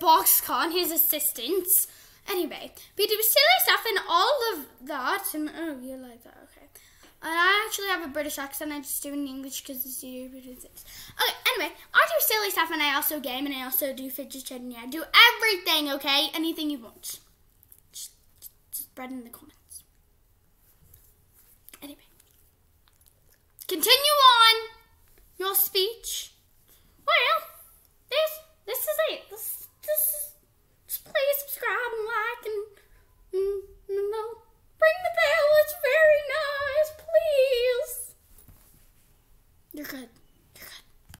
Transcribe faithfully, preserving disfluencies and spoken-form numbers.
boxcar and his assistants. Anyway, we do silly stuff and all of that. And oh, you like that? Okay. And I actually have a British accent. I just do it in English because it's easier. Okay. Anyway, I do silly stuff and I also game and I also do fidget spinning. I do everything. Okay, anything you want. Just, just spread in the comments. Anyway, continue on your speech.